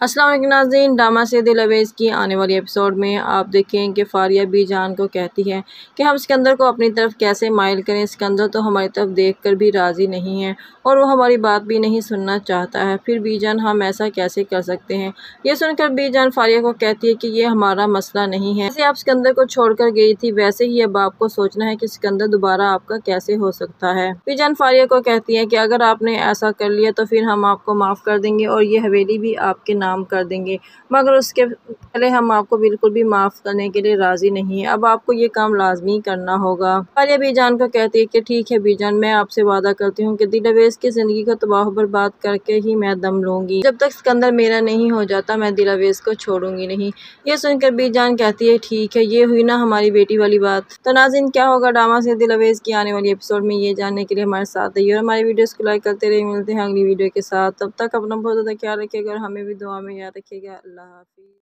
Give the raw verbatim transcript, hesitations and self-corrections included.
अस्सलाम वालेकुम नाज़रीन, ड्रामा से दिल अवेज़ की आने वाली एपिसोड में आप देखें कि फारिया बीजान को कहती है कि हम सिकंदर को अपनी तरफ कैसे माइल करें। सिकंदर तो हमारी तरफ देखकर भी राज़ी नहीं है और वो हमारी बात भी नहीं सुनना चाहता है। फिर बीजान हम ऐसा कैसे कर सकते हैं। ये सुनकर बीजान फारिया को कहती है कि ये हमारा मसला नहीं है। जैसे आप सिकंदर को छोड़कर गई थी वैसे ही अब आपको सोचना है कि सिकंदर दोबारा आपका कैसे हो सकता है। बीजान फारिया को कहती है कि अगर आपने ऐसा कर लिया तो फिर हम आपको माफ़ कर देंगे और ये हवेली भी आपके नाम कर देंगे, मगर उसके पहले हम आपको बिल्कुल भी माफ़ करने के लिए राज़ी नहीं है। अब आपको ये काम लाजमी करना होगा। फारिया बीजान को कहती है कि ठीक है बीजान, मैं आपसे वादा करती हूँ कि दिल अवेज़ की ज़िंदगी को तबाह बर्बाद करके ही मैं दम लूँगी। जब तक सिकंदर मेरा नहीं हो जाता मैं दिल अवेज़ को छोड़ूंगी नहीं। ये सुनकर बीजान कहती है ठीक है, ये हुई ना हमारी बेटी वाली बात। तो नाज़रीन, क्या होगा ड्रामा से दिल अवेज़ की आने वाली एपिसोड में, ये जानने के लिए हमारे साथ रहिए और हमारी वीडियोज़ को लाइक करते रहिए। मिलते हैं अगली वीडियो के साथ, तब तक अपना बहुत ज़्यादा ख्याल रखिएगा और हमें भी दुआ में याद रखिएगा। अल्लाह हाफ़िज़।